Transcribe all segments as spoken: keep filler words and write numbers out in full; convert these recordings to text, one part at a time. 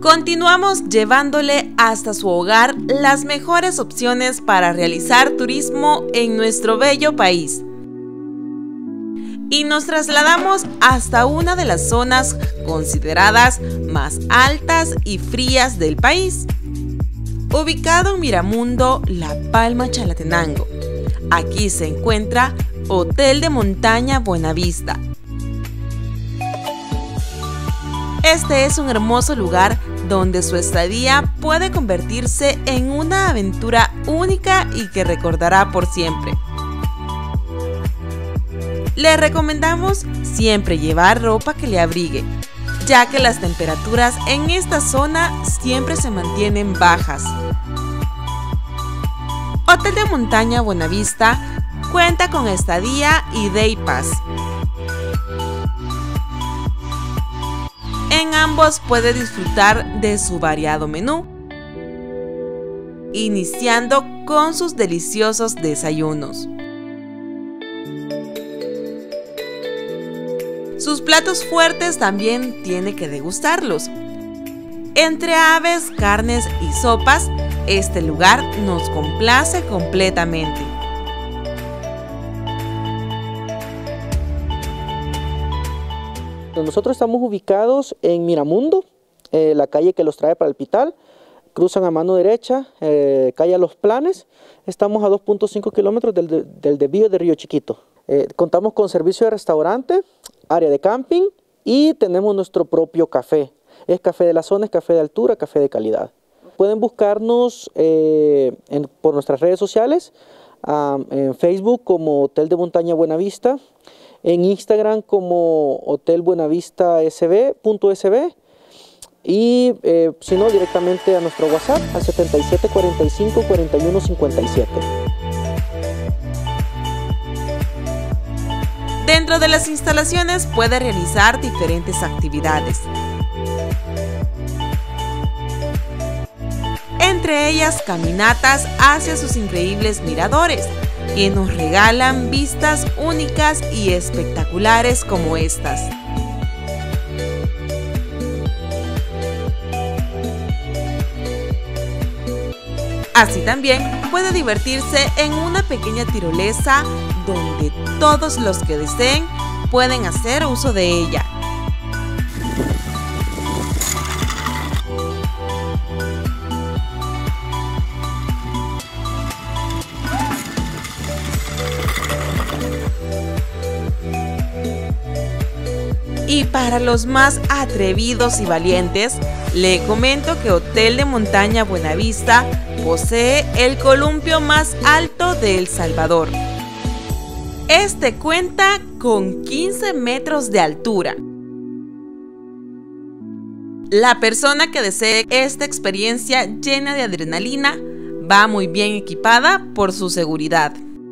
Continuamos llevándole hasta su hogar las mejores opciones para realizar turismo en nuestro bello país. Y nos trasladamos hasta una de las zonas consideradas más altas y frías del país. Ubicado en Miramundo, La Palma, Chalatenango. Aquí se encuentra Hotel de Montaña Buenavista. Este es un hermoso lugar donde su estadía puede convertirse en una aventura única y que recordará por siempre. Le recomendamos siempre llevar ropa que le abrigue, ya que las temperaturas en esta zona siempre se mantienen bajas. Hotel de Montaña Buenavista cuenta con estadía y day pass. En ambos puede disfrutar de su variado menú, iniciando con sus deliciosos desayunos. Sus platos fuertes también tiene que degustarlos. Entre aves, carnes y sopas, este lugar nos complace completamente. Nosotros estamos ubicados en Miramundo, eh, la calle que los trae para el Pital. Cruzan a mano derecha, eh, calle a Los Planes. Estamos a dos punto cinco kilómetros del, de, del desvío de Río Chiquito. Eh, contamos con servicio de restaurante, área de camping y tenemos nuestro propio café. Es café de la zona, es café de altura, café de calidad. Pueden buscarnos eh, en, por nuestras redes sociales, um, en Facebook como Hotel de Montaña Buenavista, en Instagram como Hotel Buenavista S B punto S B y eh, si no directamente a nuestro WhatsApp al setenta y siete cuarenta y cinco cuarenta y uno cincuenta y siete. Dentro de las instalaciones puede realizar diferentes actividades. Entre ellas caminatas hacia sus increíbles miradores, que nos regalan vistas únicas y espectaculares como estas. Así también puede divertirse en una pequeña tirolesa donde todos los que deseen pueden hacer uso de ella. Y para los más atrevidos y valientes, le comento que Hotel de Montaña Buenavista posee el columpio más alto de El Salvador. Este cuenta con quince metros de altura. La persona que desee esta experiencia llena de adrenalina va muy bien equipada por su seguridad.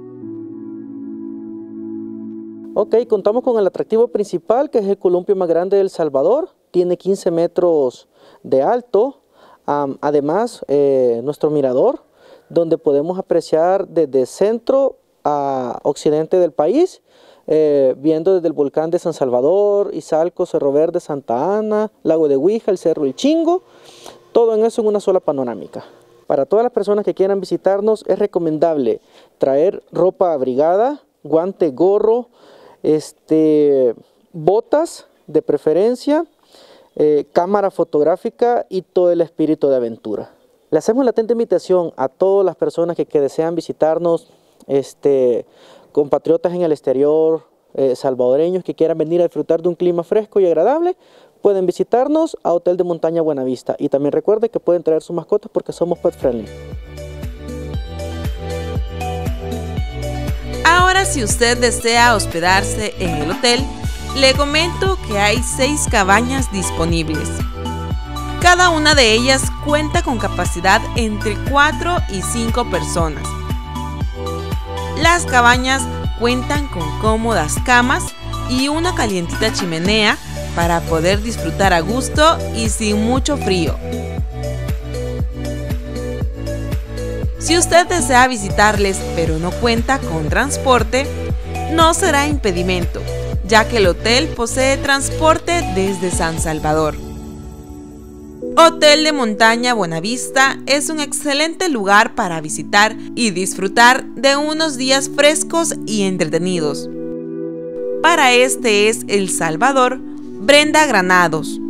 Ok, contamos con el atractivo principal, que es el columpio más grande de El Salvador. Tiene quince metros de alto. Um, además, eh, nuestro mirador, donde podemos apreciar desde centro a occidente del país, eh, viendo desde el volcán de San Salvador, Izalco, Cerro Verde, Santa Ana, Lago de Huija, el Cerro El Chingo. Todo en eso en una sola panorámica. Para todas las personas que quieran visitarnos, es recomendable traer ropa abrigada, guante, gorro, Este, botas de preferencia, eh, cámara fotográfica y todo el espíritu de aventura. Le hacemos la atenta invitación a todas las personas que, que desean visitarnos, este, compatriotas en el exterior, eh, salvadoreños que quieran venir a disfrutar de un clima fresco y agradable, pueden visitarnos a Hotel de Montaña Buenavista. Y también recuerden que pueden traer sus mascotas porque somos pet friendly. Ahora, si usted desea hospedarse en el hotel, le comento que hay seis cabañas disponibles. Cada una de ellas cuenta con capacidad entre cuatro y cinco personas. Las cabañas cuentan con cómodas camas y una calientita chimenea para poder disfrutar a gusto y sin mucho frío. Si usted desea visitarles pero no cuenta con transporte, no será impedimento, ya que el hotel posee transporte desde San Salvador. Hotel de Montaña Buenavista es un excelente lugar para visitar y disfrutar de unos días frescos y entretenidos. Para este es El Salvador, Brenda Granados.